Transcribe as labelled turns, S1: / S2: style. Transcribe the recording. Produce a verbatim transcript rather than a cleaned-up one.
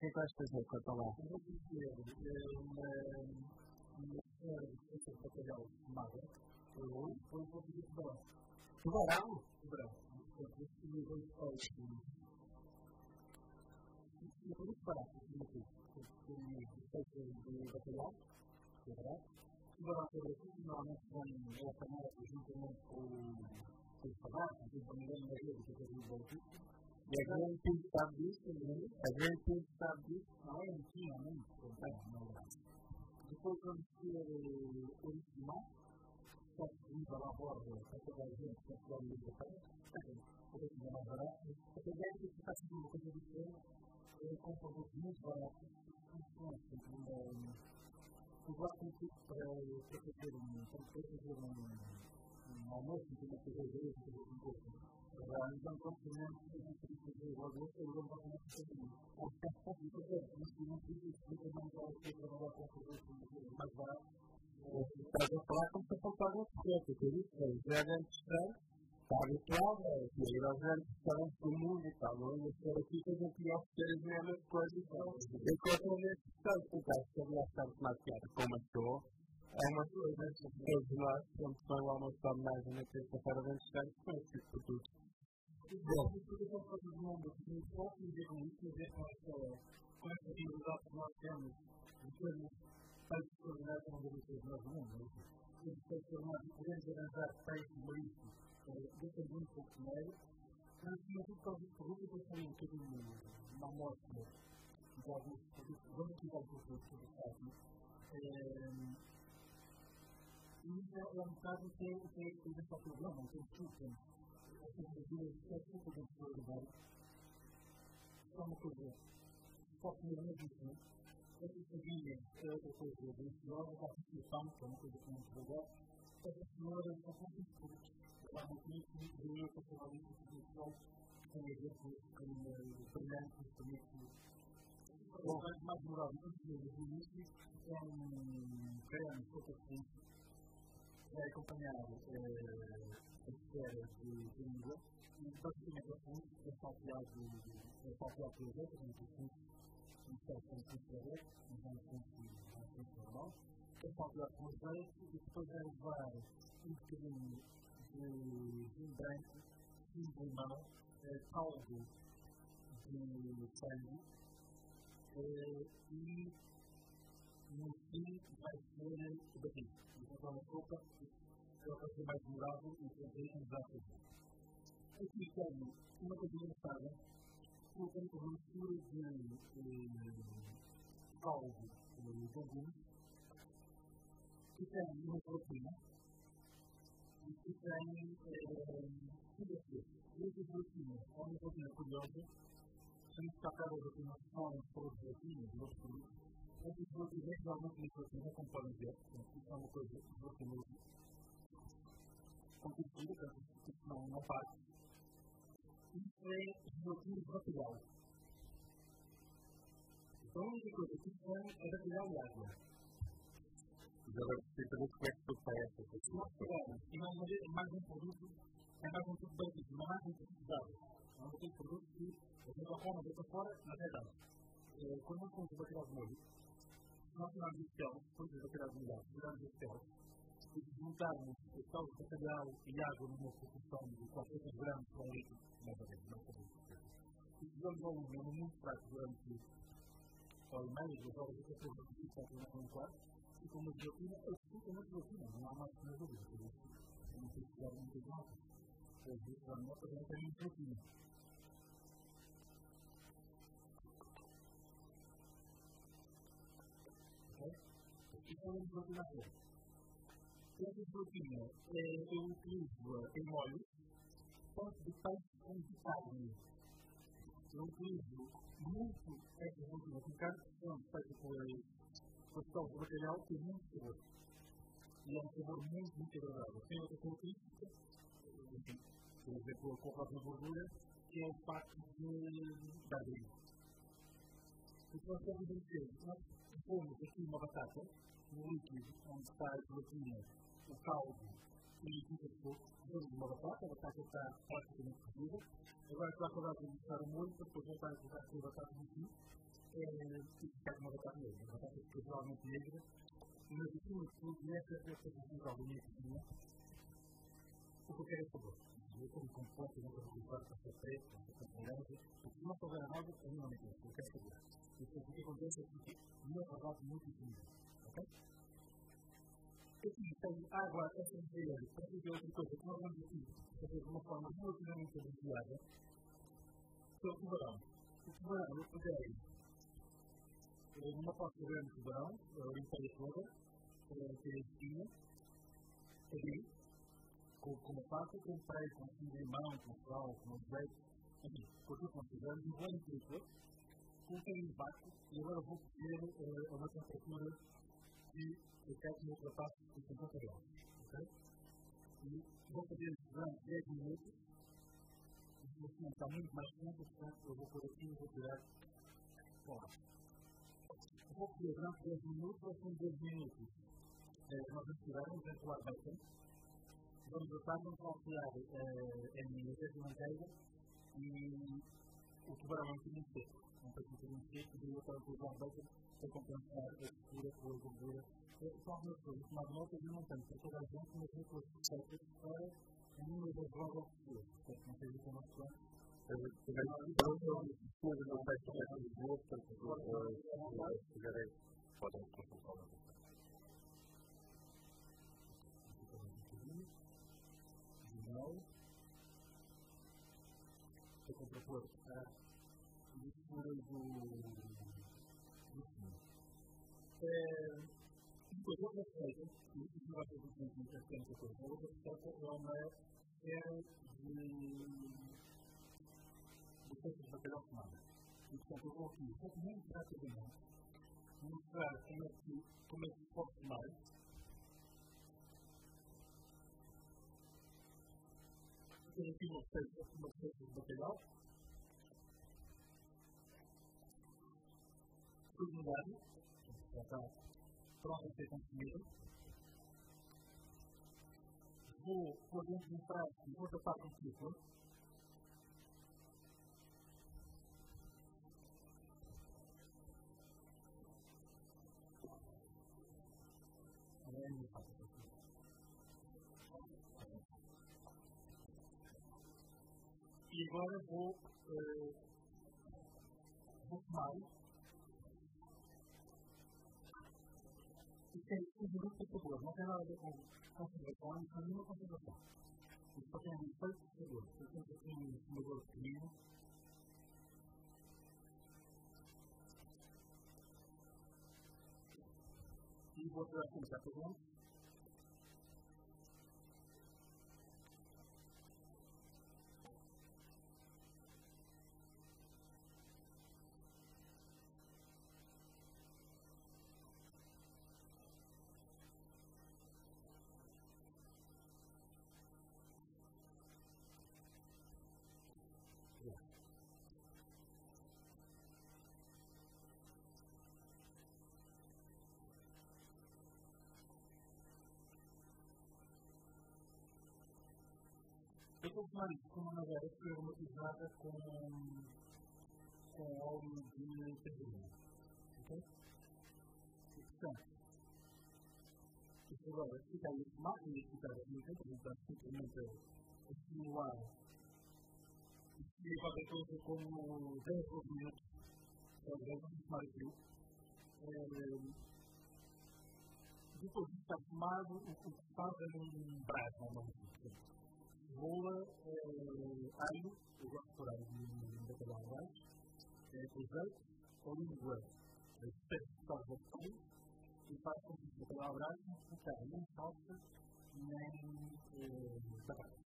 S1: que é que vais fazer com a tua lá?
S2: Eu vou dizer uma senhora de ciência de bacalhau chamada, ou depois vou dizer tubarão.
S1: Tubarão?
S2: Tubarão. Portanto, eu escolhi dois peixes. E é muito barato, acima de tudo. Escolhi peixes de bacalhau, que é barato. Tubarão sobre aquilo, normalmente vem apanhado juntamente com o espadado, com o panelão da rede, que é o baltístico.
S1: E a grande pinto sabe disso? A grande pinto sabe disso?
S2: Não é mentira, não é? Não é. Depois vamos ter o original, só que viva lá a borda, para toda a gente, para toda a gente da terra, para que seja mais barato. A ideia é que está sendo uma coisa diferente, com produtos muito baratos, muito bons. Eu gosto muito para fazer um almoço, uma coisa de hoje, um pouco. Então, praticamente, eu não sei fazer o almoço, eu não vou fazer isso. E, portanto, neste momento, eu não vou ter que trabalhar com produtos mais baratos.
S1: Estás a falar como se fosse algo secreto, que eu disse, já é grande estranho, está habituado a ir aos grandes restaurantes do mundo e tal, não é? Mas por aqui que a gente ia oferecer as mesmas coisas, eu encontro nesse restaurante, porque acho que havia bastante mais piada, como achou. É uma coisa que todos nós, quando foi o almoço de homenagem na terça-feira de restaurantes, com esse tipo de produto.
S2: Bom, tudo que eu faço do mundo, não posso dizer com isso, dizer com essa realidade que nós temos, de termos peixes extraordinários como delícias nós do mundo, não é? Temos peixes extraordinários, podemos arranjar peixes mariscos, depende muito pouco dinheiro, mas acima de tudo, todos os produtos, eu tenho um bocadinho uma amostra de alguns produtos, vamos aqui dar alguns produtos que eu faço. E isso é um bocado que é o nosso problema, não tem tudo. Essas medidas é tudo de prioridade. Isso é uma coisa, só que não é isso, né? Essas famílias é outra coisa deliciosa, a participação, que é uma coisa que não se resolve. Essas senhoras são poucos produtos. Há muito isso, e eu estou falando isso, que tem exemplos brilhantes, bonitos. O mais moral, do início, é um creme super é acompanhado a esfera de língua e basicamente é um é salteado é salteado por exemplo, como eu disse, um certo considerador, um considerador normal, é salteado com azeite e depois é levar um bocadinho de vinho branco, vinho de limão, caldo de sangue e no fim vai ser o batido. Então, uma sopa é o que é mais demorável e também exato. Aqui tenho uma coisa engraçada, colocando uma mistura de caldo de legumes, que tem uma proteína e que tem tudo aqui. E essa proteína é uma proteína curiosa, sem destacar as proteínas que são todas as proteínas e outros produtos. Essas proteínas realmente me proteína, como podem ver, isso é uma coisa proteínosa. Competida, que não, não faz. Isso é proteína de bacalhau. Então, a única coisa que tem é bacalhau e água.
S1: Mas agora precisa saber como é que tu faz essa coisa.
S2: Se nós pegarmos e mais uma vez mais um produto, é mais um produto batido, não é mais um produto de água. É um tipo de produto que a gente vai fora, vai para fora, na verdade. Quando nós temos o bacalhau de molho, nós tiramos o pelo, depois do bacalhau de molho, tiramos o pelo, e juntarmos o tal de bacalhau e água numa proporção de quatrocentos gramas por litro, mais ou menos, não sabemos o que é. E fizemos ao lume muito fraco durante hora e meia, duas horas, até depois do que está aqui no quarto, e com uma gelatina, absolutamente gelatina, não há mais que uma dúvida, por isso, eu não sei se tiver muitas notas, às vezes a nota também tem uma gelatina. Isso é uma proteína boa. Essa proteína eu utilizo em molho, tanto de peixe como de carne. Eu utilizo muito essa proteína com carne, que é feita por pastel de bacalhau, que é muito sabor. E é um sabor muito, muito agradável. Tem outra característica, por exemplo, com a própria gordura, que é o facto de dar brilho. O que nós estamos a dizer, nós pomos aqui uma batata, no líquido onde está a gelatina, o caldo e o líquido de sopa, dentro de uma batata, a batata está praticamente cozida. Agora está a falar de mostrar o molho, para depois voltar a colocar a batata no fim. e ficar com uma batata negra. Uma batata provavelmente negra, mas acima de tudo, nessa representação alguma cozinha, o que eu quero é sabor. Eu como composto, não vou colocar para ser preto, para ser laranja, porque se não souber a nada, a mim não me interessa, eu quero saber. E o que acontece é que não é verdade muito infinito, ok? Aqui tem água a ferver, para fazer outra coisa que nós vamos aqui fazer de uma forma relativamente abreviada, que é o tubarão. O tubarão, eu peguei numa parte grande de tubarão, eu limpei toda, tirei a espinha, peguei, com uma pasta, comprei com um limão, com sal, com azeite, enfim, com tudo que nós fizemos, e vou em tudo, coloquei em vácuo, e agora vou cozer a uma temperatura que eu quero que me ultrapasse os cinquenta graus, ok? E vou fazer isso durante dez minutos, e se assim está muito mais quente, portanto, eu vou pôr aqui e vou tirar fora. Eu vou cozer durante dez minutos, ou assim dez minutos, nós vamos tirar, vamos entoar bacon, vamos botar, vamos calcular em azeite de manteiga e o tubarão é um bocadinho seco, um bocadinho seco, e eu quero colocar o bacon para compensar a textura com a gordura. São algumas coisas, mas notas eu não tenho para toda a gente, mas eu estou certo para a número das drogas pessoas. Portanto, não sei o que é o nosso plano. Eu não sei se é de boa, portanto, se quiserem, podem consultar lá. Estou com propósito a mistura do fumo. Depois, outra receita, que não vai ser muito interessante a coisa, outra receita é uma série de peixes de bacalhau fumado. E, portanto, eu vou aqui, muito rapidamente, mostrar como é que se pode fumar. Tenho aqui uma receita de bacalhau, cozinhado, já está pronto a ser consumido. Vou pôr dentro de um prato e vou tapar com círculo. E agora vou, uh, vou fumar. E tem um minuto de sabor, não tem nada a ver com concentração, não tem nenhuma concentração. Isso só tem um efeito de sabor. Eu tenho aqui um fumador pequenino. E vou tirar aqui um bocado de luz. Eu vou tomar isso com uma madeira que foi aromatizada com, com óleo de tangerina. Ok? E portanto, isto agora fica aí a tomar e fica aí a tomar, portanto, simplesmente a simular e qualquer coisa como dez ou doze minutos. Talvez vamos tomar aquilo. Depois de estar tomado, o que se faz é num prato, normalmente. Cebola, alho, eu gosto de pôr alho de bacalhau abaixo, azeite, óleo de goiás. Espero que está bastante e faço com que o bacalhau abaixo não ficar nem salsa nem batata.